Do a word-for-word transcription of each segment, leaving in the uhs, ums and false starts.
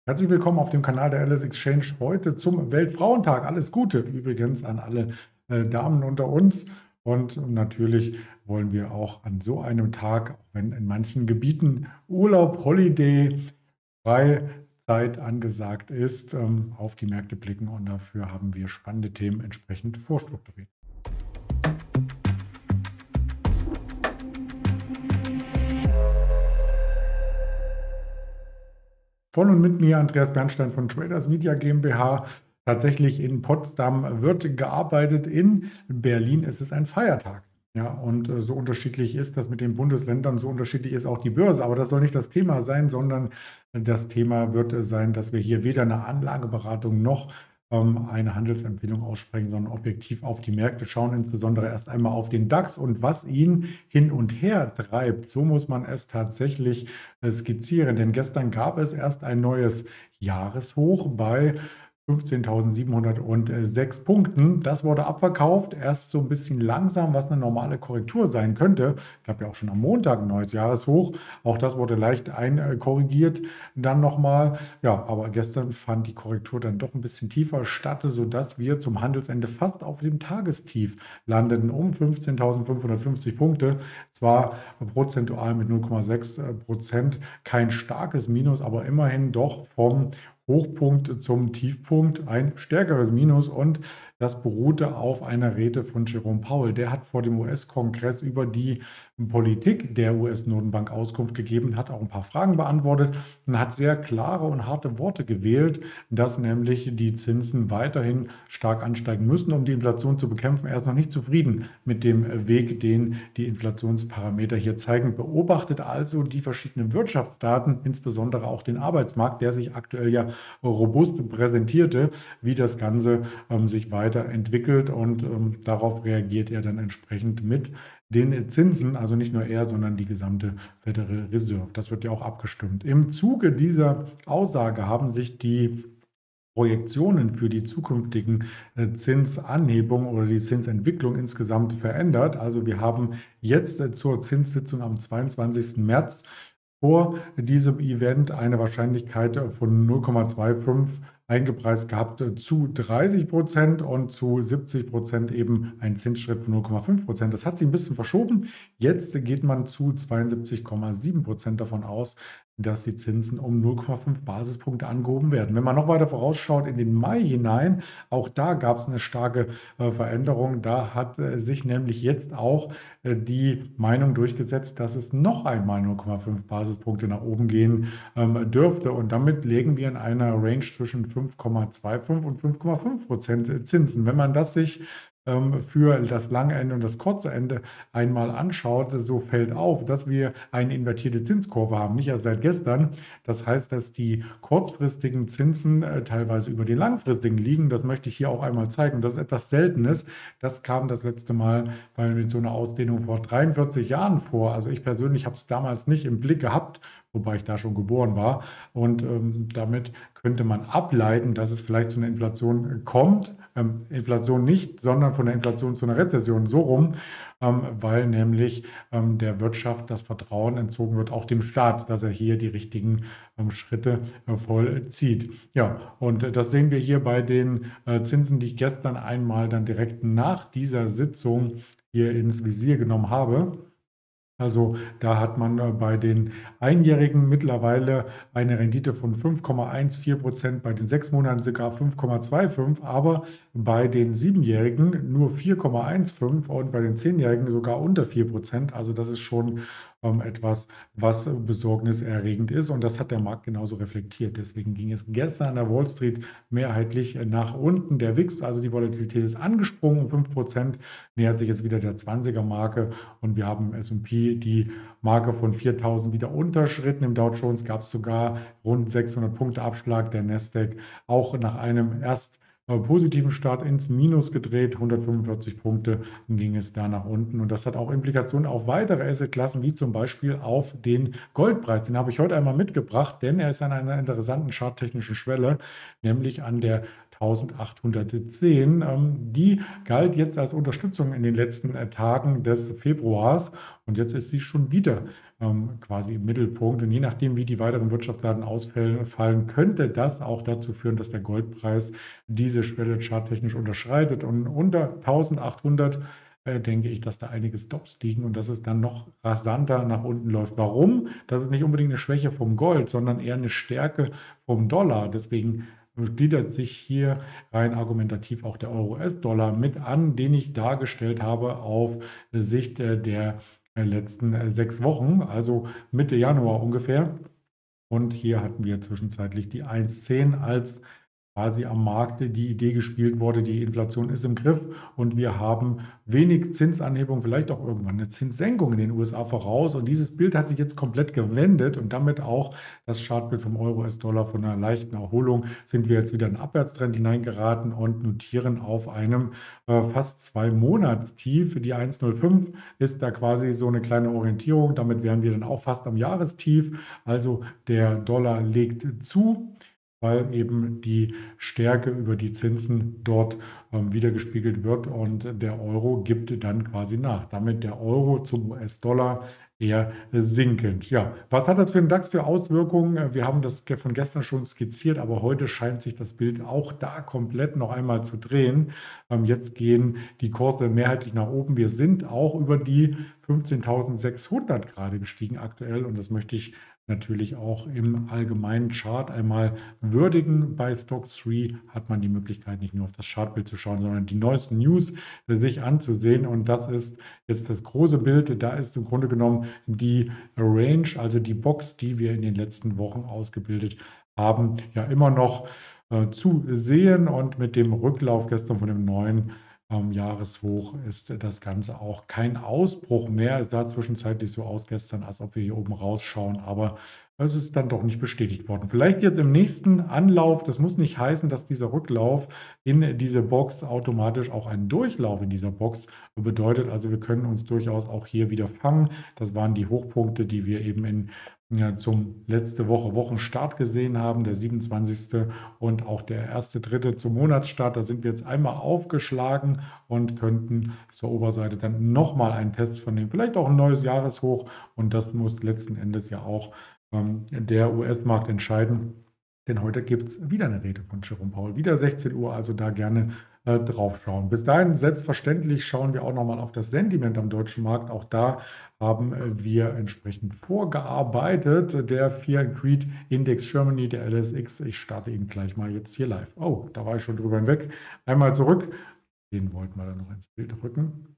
Herzlich willkommen auf dem Kanal der Alice Exchange heute zum Weltfrauentag. Alles Gute übrigens an alle äh, Damen unter uns. Und natürlich wollen wir auch an so einem Tag, auch wenn in manchen Gebieten Urlaub, Holiday, Freizeit angesagt ist, ähm, auf die Märkte blicken. Und dafür haben wir spannende Themen entsprechend vorstrukturiert. Von und mit mir Andreas Bernstein von Traders Media GmbH. Tatsächlich in Potsdam wird gearbeitet, in Berlin ist es ein Feiertag. Ja, und äh, so unterschiedlich ist das mit den Bundesländern, so unterschiedlich ist auch die Börse. Aber das soll nicht das Thema sein, sondern das Thema wird äh, sein, dass wir hier weder eine Anlageberatung noch ähm, eine Handelsempfehlung aussprechen, sondern objektiv auf die Märkte schauen, insbesondere erst einmal auf den DAX und was ihn hin und her treibt. So muss man es tatsächlich äh, skizzieren, denn gestern gab es erst ein neues Jahreshoch bei fünfzehntausendsiebenhundertsechs Punkten. Das wurde abverkauft, erst so ein bisschen langsam, was eine normale Korrektur sein könnte. Gab ja auch schon am Montag ein neues Jahreshoch. Auch das wurde leicht einkorrigiert dann nochmal. Ja, aber gestern fand die Korrektur dann doch ein bisschen tiefer statt, sodass wir zum Handelsende fast auf dem Tagestief landeten, um fünfzehntausendfünfhundertfünfzig Punkte. Zwar prozentual mit null Komma sechs Prozent kein starkes Minus, aber immerhin doch vom Hochpunkt zum Tiefpunkt ein stärkeres Minus, und das beruhte auf einer Rede von Jerome Powell. Der hat vor dem U S-Kongress über die Politik der U S-Notenbank Auskunft gegeben, hat auch ein paar Fragen beantwortet und hat sehr klare und harte Worte gewählt, dass nämlich die Zinsen weiterhin stark ansteigen müssen, um die Inflation zu bekämpfen. Er ist noch nicht zufrieden mit dem Weg, den die Inflationsparameter hier zeigen. Beobachtet also die verschiedenen Wirtschaftsdaten, insbesondere auch den Arbeitsmarkt, der sich aktuell ja robust präsentierte, wie das Ganze ähm, sich weiterentwickelt, und ähm, darauf reagiert er dann entsprechend mit den Zinsen, also nicht nur er, sondern die gesamte Federal Reserve. Das wird ja auch abgestimmt. Im Zuge dieser Aussage haben sich die Projektionen für die zukünftigen äh, Zinsanhebungen oder die Zinsentwicklung insgesamt verändert. Also wir haben jetzt äh, zur Zinssitzung am zweiundzwanzigsten März vor diesem Event eine Wahrscheinlichkeit von null Komma fünfundzwanzig eingepreist gehabt zu dreißig Prozent und zu siebzig Prozent eben ein Zinsschritt von null Komma fünf Prozent. Das hat sich ein bisschen verschoben. Jetzt geht man zu zweiundsiebzig Komma sieben Prozent davon aus, dass die Zinsen um null Komma fünf Basispunkte angehoben werden. Wenn man noch weiter vorausschaut in den Mai hinein, auch da gab es eine starke äh, Veränderung. Da hat äh, sich nämlich jetzt auch äh, die Meinung durchgesetzt, dass es noch einmal null Komma fünf Basispunkte nach oben gehen ähm, dürfte. Und damit legen wir in einer Range zwischen fünf Komma fünfundzwanzig und fünf Komma fünf Prozent Zinsen. Wenn man das sich ähm, für das lange Ende und das kurze Ende einmal anschaut, so fällt auf, dass wir eine invertierte Zinskurve haben, nicht erst seit gestern. Das heißt, dass die kurzfristigen Zinsen äh, teilweise über den langfristigen liegen. Das möchte ich hier auch einmal zeigen. Das ist etwas Seltenes. Das kam das letzte Mal bei mit so einer Ausdehnung vor dreiundvierzig Jahren vor. Also ich persönlich habe es damals nicht im Blick gehabt, wobei ich da schon geboren war. Und ähm, damit könnte man ableiten, dass es vielleicht zu einer Inflation kommt. Ähm, Inflation nicht, sondern von der Inflation zu einer Rezession, so rum, ähm, weil nämlich ähm, der Wirtschaft das Vertrauen entzogen wird, auch dem Staat, dass er hier die richtigen ähm, Schritte äh, vollzieht. Ja, und äh, das sehen wir hier bei den äh, Zinsen, die ich gestern einmal dann direkt nach dieser Sitzung hier ins Visier genommen habe. Also da hat man äh, bei den Einjährigen mittlerweile eine Rendite von fünf Komma vierzehn Prozent, bei den sechs Monaten sogar fünf Komma fünfundzwanzig, aber bei den Siebenjährigen nur vier Komma fünfzehn und bei den Zehnjährigen sogar unter vier Prozent. Also das ist schon ähm, etwas, was besorgniserregend ist, und das hat der Markt genauso reflektiert. Deswegen ging es gestern an der Wall Street mehrheitlich nach unten. Der V I X, also die Volatilität, ist angesprungen um fünf Prozent, nähert sich jetzt wieder der zwanziger-Marke, und wir haben S und P die Marke von viertausend wieder unterschritten. Im Dow Jones gab es sogar rund sechshundert Punkte Abschlag. Der Nasdaq auch nach einem erst äh, positiven Start ins Minus gedreht, hundertfünfundvierzig Punkte ging es da nach unten. Und das hat auch Implikationen auf weitere Assetklassen, wie zum Beispiel auf den Goldpreis. Den habe ich heute einmal mitgebracht, denn er ist an einer interessanten charttechnischen Schwelle, nämlich an der eintausendachthundertzehn. Ähm, die galt jetzt als Unterstützung in den letzten äh, Tagen des Februars, und jetzt ist sie schon wieder ähm, quasi im Mittelpunkt. Und je nachdem, wie die weiteren Wirtschaftsdaten ausfallen, fallen, könnte das auch dazu führen, dass der Goldpreis diese Schwelle charttechnisch unterschreitet. Und unter tausendachthundert äh, denke ich, dass da einige Stops liegen und dass es dann noch rasanter nach unten läuft. Warum? Das ist nicht unbedingt eine Schwäche vom Gold, sondern eher eine Stärke vom Dollar. Deswegen gliedert sich hier rein argumentativ auch der Euro-U S-Dollar mit an, den ich dargestellt habe auf Sicht äh, der äh, letzten äh, sechs Wochen, also Mitte Januar ungefähr. Und hier hatten wir zwischenzeitlich die eins Komma zehn als quasi am Markt die Idee gespielt wurde, die Inflation ist im Griff und wir haben wenig Zinsanhebung, vielleicht auch irgendwann eine Zinssenkung in den U S A voraus. Und dieses Bild hat sich jetzt komplett gewendet und damit auch das Chartbild vom Euro-U S-Dollar von einer leichten Erholung sind wir jetzt wieder in einen Abwärtstrend hineingeraten und notieren auf einem äh, fast zwei Monatstief. Die eins Komma null fünf ist da quasi so eine kleine Orientierung. Damit wären wir dann auch fast am Jahrestief. Also der Dollar legt zu, weil eben die Stärke über die Zinsen dort ähm, widergespiegelt wird und der Euro gibt dann quasi nach. Damit der Euro zum U S-Dollar eher sinkend. Ja, was hat das für den DAX für Auswirkungen? Wir haben das von gestern schon skizziert, aber heute scheint sich das Bild auch da komplett noch einmal zu drehen. Ähm, jetzt gehen die Kurse mehrheitlich nach oben. Wir sind auch über die fünfzehntausendsechshundert gerade gestiegen aktuell und das möchte ich natürlich auch im allgemeinen Chart einmal würdigen. Bei Stock drei hat man die Möglichkeit, nicht nur auf das Chartbild zu schauen, sondern die neuesten News sich anzusehen. Und das ist jetzt das große Bild. Da ist im Grunde genommen die Range, also die Box, die wir in den letzten Wochen ausgebildet haben, ja immer noch äh, zu sehen. Und mit dem Rücklauf gestern von dem neuen ähm, Jahreshoch ist das Ganze auch kein Ausbruch mehr. Es sah zwischenzeitlich so aus gestern, als ob wir hier oben rausschauen, aber es ist dann doch nicht bestätigt worden. Vielleicht jetzt im nächsten Anlauf, das muss nicht heißen, dass dieser Rücklauf in diese Box automatisch auch einen Durchlauf in dieser Box bedeutet. Also wir können uns durchaus auch hier wieder fangen. Das waren die Hochpunkte, die wir eben in ja, zum letzte Woche Wochenstart gesehen haben, der siebenundzwanzigste und auch der erste dritte zum Monatsstart. Da sind wir jetzt einmal aufgeschlagen und könnten zur Oberseite dann nochmal einen Test von dem, vielleicht auch ein neues Jahreshoch. Und das muss letzten Endes ja auch ähm, der U S-Markt entscheiden. Denn heute gibt es wieder eine Rede von Jerome Powell, wieder sechzehn Uhr, also da gerne äh, drauf schauen. Bis dahin, selbstverständlich, schauen wir auch nochmal auf das Sentiment am deutschen Markt. Auch da haben äh, wir entsprechend vorgearbeitet. Der Fear and Greed Index Germany, der L S X, ich starte ihn gleich mal jetzt hier live. Oh, da war ich schon drüber hinweg. Einmal zurück, den wollten wir dann noch ins Bild rücken.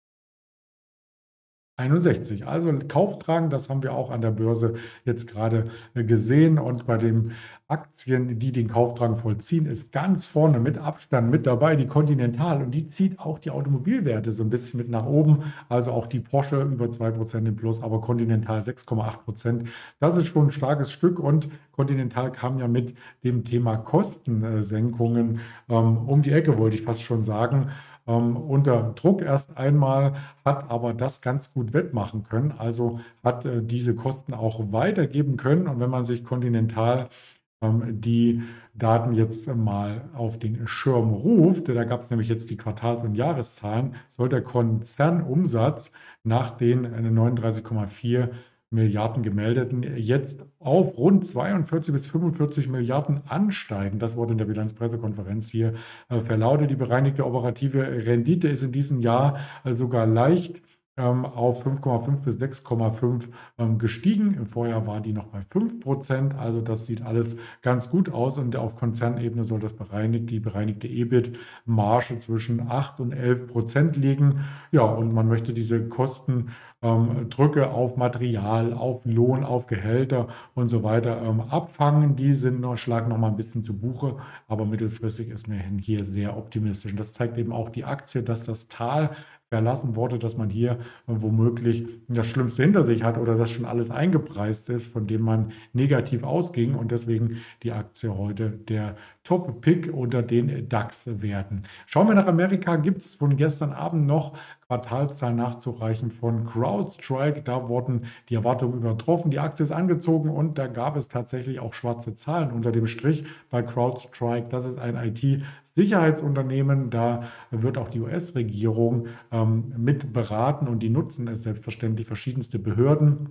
einundsechzig. Also Kaufdrang, das haben wir auch an der Börse jetzt gerade äh, gesehen. Und bei den Aktien, die den Kaufdrang vollziehen, ist ganz vorne mit Abstand mit dabei die Continental. Und die zieht auch die Automobilwerte so ein bisschen mit nach oben. Also auch die Porsche über zwei Prozent im Plus, aber Continental sechs Komma acht Prozent. Das ist schon ein starkes Stück. Und Continental kam ja mit dem Thema Kostensenkungen ähm, um die Ecke, wollte ich fast schon sagen. Ähm, unter Druck erst einmal, hat aber das ganz gut wettmachen können, also hat äh, diese Kosten auch weitergeben können. Und wenn man sich Continental ähm, die Daten jetzt mal auf den Schirm ruft, da gab es nämlich jetzt die Quartals- und Jahreszahlen, soll der Konzernumsatz nach den äh, neununddreißig Komma vier Milliarden gemeldeten jetzt auf rund zweiundvierzig bis fünfundvierzig Milliarden ansteigen. Das wurde in der Bilanzpressekonferenz hier äh, verlautete. Die bereinigte operative Rendite ist in diesem Jahr äh, sogar leicht ähm, auf fünf Komma fünf bis sechs Komma fünf ähm, gestiegen. Im Vorjahr war die noch bei fünf Prozent. Also das sieht alles ganz gut aus und auf Konzernebene soll das bereinigt, die bereinigte E B I T-Marge zwischen acht und elf Prozent liegen. Ja, und man möchte diese Kosten ähm, Drücke auf Material, auf Lohn, auf Gehälter und so weiter ähm, abfangen. Die sind noch, schlagen noch mal ein bisschen zu Buche, aber mittelfristig ist mir hier sehr optimistisch. Und das zeigt eben auch die Aktie, dass das Tal verlassen wurde, dass man hier womöglich das Schlimmste hinter sich hat oder dass schon alles eingepreist ist, von dem man negativ ausging und deswegen die Aktie heute der Top-Pick unter den DAX-Werten. Schauen wir nach Amerika, gibt es von gestern Abend noch Quartalszahlen nachzureichen von CrowdStrike. Da wurden die Erwartungen übertroffen, die Aktie ist angezogen und da gab es tatsächlich auch schwarze Zahlen unter dem Strich bei CrowdStrike. Das ist ein I T-Sicherheitsunternehmen, da wird auch die U S-Regierung ähm, mit beraten und die nutzen es selbstverständlich verschiedenste Behörden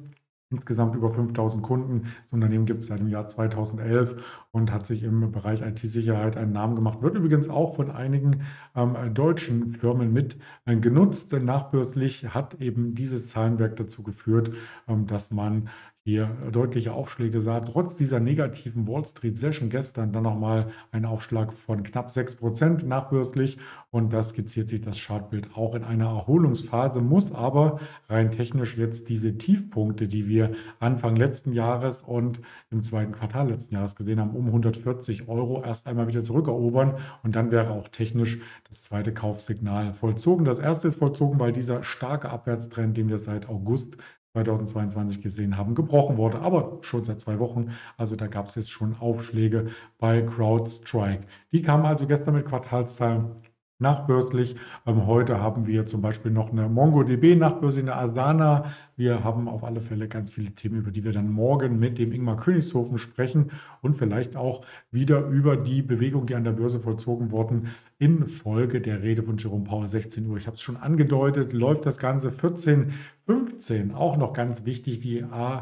insgesamt über fünftausend Kunden. Das Unternehmen gibt es seit dem Jahr zweitausendelf und hat sich im Bereich I T-Sicherheit einen Namen gemacht. Wird übrigens auch von einigen ähm, deutschen Firmen mit äh, genutzt. Nachbörslich hat eben dieses Zahlenwerk dazu geführt, ähm, dass man hier deutliche Aufschläge sah. Trotz dieser negativen Wall Street Session gestern dann nochmal ein Aufschlag von knapp sechs Prozent nachbörslich. Und das skizziert sich das Chartbild auch in einer Erholungsphase, muss aber rein technisch jetzt diese Tiefpunkte, die wir Anfang letzten Jahres und im zweiten Quartal letzten Jahres gesehen haben, um hundertvierzig Euro erst einmal wieder zurückerobern. Und dann wäre auch technisch das zweite Kaufsignal vollzogen. Das erste ist vollzogen, weil dieser starke Abwärtstrend, den wir seit August zweitausendzweiundzwanzig gesehen haben, gebrochen wurde, aber schon seit zwei Wochen. Also da gab es jetzt schon Aufschläge bei CrowdStrike. Die kamen also gestern mit Quartalszahlen nachbörslich. Ähm, heute haben wir zum Beispiel noch eine MongoDB nachbörslich, eine Asana. Wir haben auf alle Fälle ganz viele Themen, über die wir dann morgen mit dem Ingmar Königshofen sprechen und vielleicht auch wieder über die Bewegung, die an der Börse vollzogen wurden, in Folge der Rede von Jerome Powell, sechzehn Uhr. Ich habe es schon angedeutet, läuft das Ganze vierzehn fünfzehn. Auch noch ganz wichtig, die A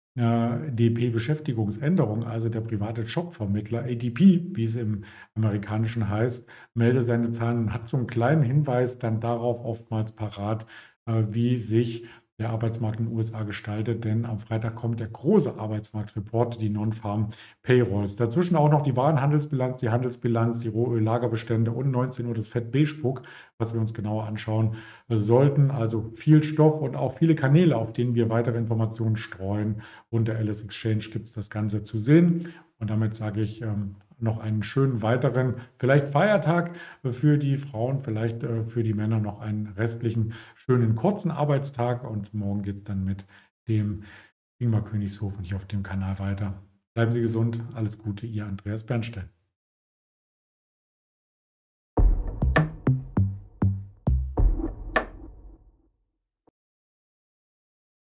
D P-Beschäftigungsänderung, also der private Jobvermittler, A D P, wie es im Amerikanischen heißt, meldet seine Zahlen und hat so einen kleinen Hinweis dann darauf oftmals parat, äh, wie sich der Arbeitsmarkt in den U S A gestaltet, denn am Freitag kommt der große Arbeitsmarktreport, die Non-Farm Payrolls. Dazwischen auch noch die Warenhandelsbilanz, die Handelsbilanz, die Rohöllagerbestände und neunzehn Uhr das Fed-Beige-Book, was wir uns genauer anschauen sollten. Also viel Stoff und auch viele Kanäle, auf denen wir weitere Informationen streuen. Und der Alice Exchange gibt es das Ganze zu sehen. Und damit sage ich ähm, noch einen schönen weiteren, vielleicht Feiertag für die Frauen, vielleicht äh, für die Männer noch einen restlichen schönen kurzen Arbeitstag. Und morgen geht es dann mit dem Ingmar Königshofen hier auf dem Kanal weiter. Bleiben Sie gesund, alles Gute, Ihr Andreas Bernstein.